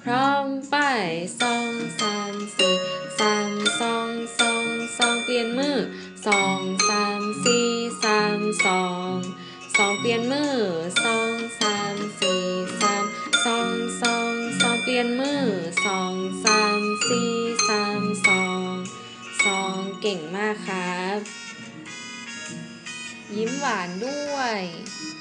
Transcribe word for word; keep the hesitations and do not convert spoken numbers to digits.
พร้อมไปสองสามสี่สามสองสองสองเปลี่ยนมือสองสามสี่สามสองสองเปลี่ยนมือสองสามสี่สามสองสองสองเปลี่ยนมือสองสามสี่สามสองสองเก่งมากครับยิ้มหวานด้วย